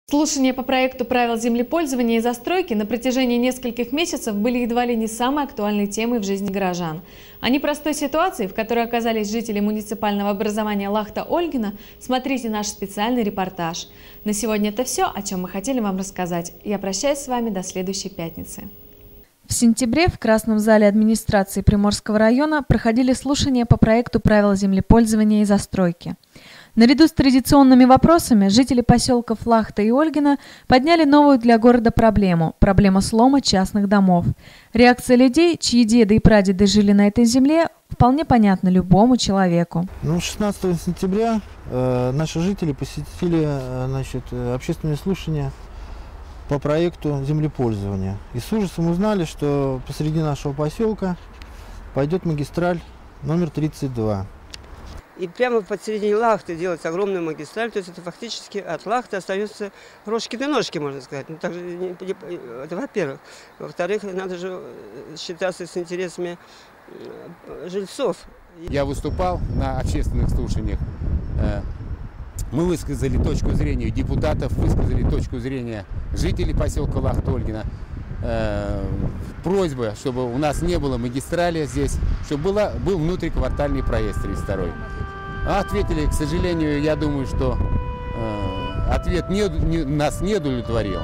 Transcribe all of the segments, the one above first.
Слушания по проекту правил землепользования и застройки на протяжении нескольких месяцев были едва ли не самой актуальной темой в жизни горожан. О непростой ситуации, в которой оказались жители муниципального образования Лахта-Ольгино, смотрите наш специальный репортаж. На сегодня это все, о чем мы хотели вам рассказать. Я прощаюсь с вами до следующей пятницы. В сентябре в Красном зале администрации Приморского района проходили слушания по проекту правил землепользования и застройки. Наряду с традиционными вопросами жители поселков Лахта и Ольгино подняли новую для города проблему – проблему слома частных домов. Реакция людей, чьи деды и прадеды жили на этой земле, вполне понятна любому человеку. 16 сентября наши жители посетили общественные слушания по проекту землепользования. И с ужасом узнали, что посреди нашего поселка пойдет магистраль номер 32. И прямо посередине Лахты делать огромную магистраль, то есть это фактически от Лахты остаются рожки-ножки, можно сказать. Ну, также, это во-первых. Во-вторых, надо же считаться с интересами жильцов. Я выступал на общественных слушаниях. Мы высказали точку зрения депутатов, высказали точку зрения жителей поселка Лахта-Ольгино. Просьба, чтобы у нас не было магистрали здесь, чтобы был внутриквартальный проезд 32. А ответили, к сожалению, я думаю, что ответ нас не удовлетворил.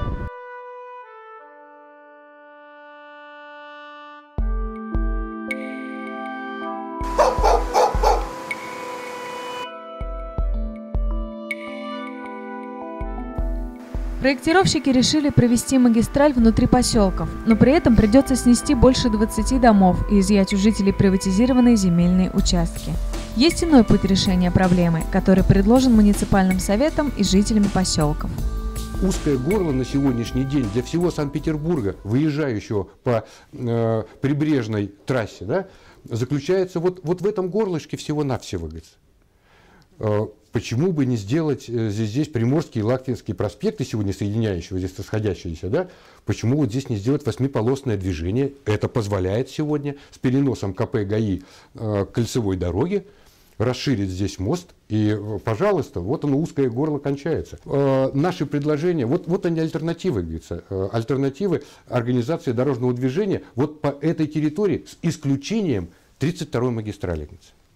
Проектировщики решили провести магистраль внутри поселков, но при этом придется снести больше 20 домов и изъять у жителей приватизированные земельные участки. Есть иной путь решения проблемы, который предложен муниципальным советом и жителями поселков. Узкое горло на сегодняшний день для всего Санкт-Петербурга, выезжающего по прибрежной трассе, да, заключается вот в этом горлышке всего-навсего. Почему бы не сделать здесь Приморский и Лахтинский проспекты, сегодня соединяющие, здесь расходящиеся, да? Почему вот здесь не сделать 8-полосное движение? Это позволяет сегодня с переносом КП ГАИ кольцевой дороги расширить здесь мост, и, пожалуйста, вот оно, узкое горло кончается. Наши предложения, вот они альтернативы, говорится, альтернативы организации дорожного движения вот по этой территории с исключением 32-й магистрали.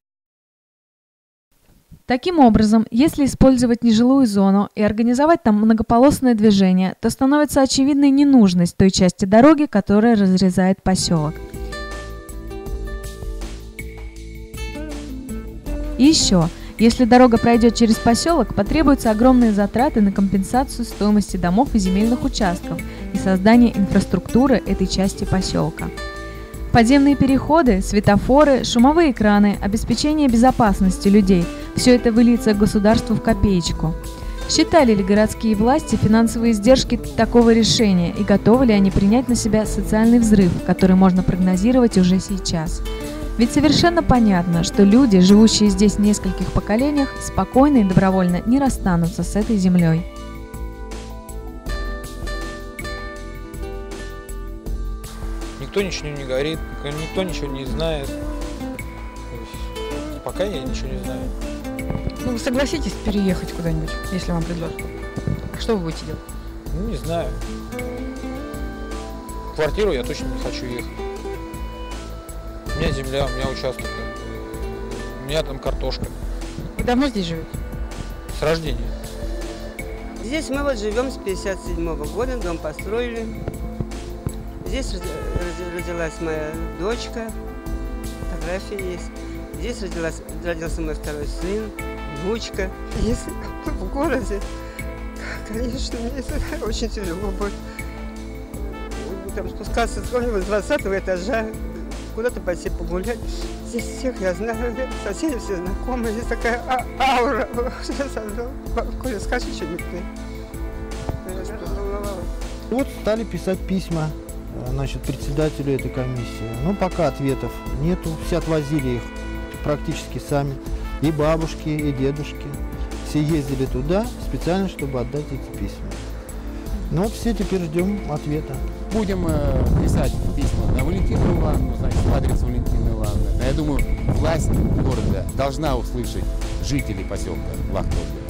Таким образом, если использовать нежилую зону и организовать там многополосное движение, то становится очевидной ненужность той части дороги, которая разрезает поселок. И еще, если дорога пройдет через поселок, потребуются огромные затраты на компенсацию стоимости домов и земельных участков и создание инфраструктуры этой части поселка. Подземные переходы, светофоры, шумовые экраны, обеспечение безопасности людей – все это выльется государству в копеечку. Считали ли городские власти финансовые издержки такого решения и готовы ли они принять на себя социальный взрыв, который можно прогнозировать уже сейчас? Ведь совершенно понятно, что люди, живущие здесь в нескольких поколениях, спокойно и добровольно не расстанутся с этой землей. Никто ничего не говорит, никто ничего не знает. Пока я ничего не знаю. Ну, вы согласитесь переехать куда-нибудь, если вам предложат? Что вы будете делать? Ну, не знаю. В квартиру я точно не хочу ехать. У меня земля, у меня участок. У меня там картошка. Вы давно здесь живете? С рождения. Здесь мы вот живем с 57-го года, дом построили. Здесь родилась моя дочка, фотография есть. Здесь родился мой второй сын, внучка. Если в городе, конечно, мне это очень тяжело будет. Там спускаться с 20-го этажа, куда-то пойти погулять. Здесь всех я знаю, соседи все знакомые. Здесь такая аура. Коля, скажи что-нибудь. Вот стали писать письма председателю этой комиссии. Но пока ответов нету. Все отвозили их практически сами. И бабушки, и дедушки. Все ездили туда специально, чтобы отдать эти письма. Но вот все теперь ждем ответа. Будем писать письма на Валентину Ивановну, значит, в адрес Валентины Ивановны. Я думаю, власть города должна услышать жителей поселка Лахта-Ольгино.